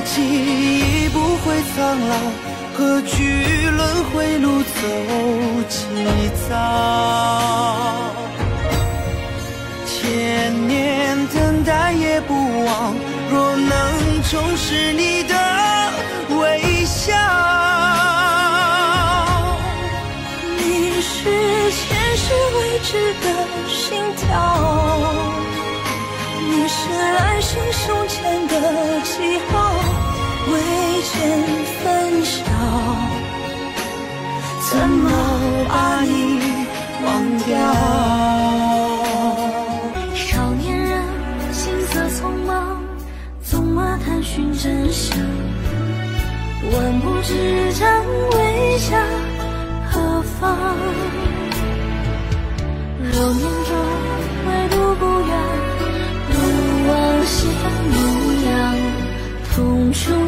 记忆不会苍老，何惧轮回路走几遭？千年等待也不忘，若能重拾你的微笑。 你是前世未知的心跳，你是来生胸前的记号，未见分晓，怎么把你忘掉？ 少年人心色匆忙，纵马探寻真相，万步之障为下何方？流年中唯独不远，路往昔模样，痛处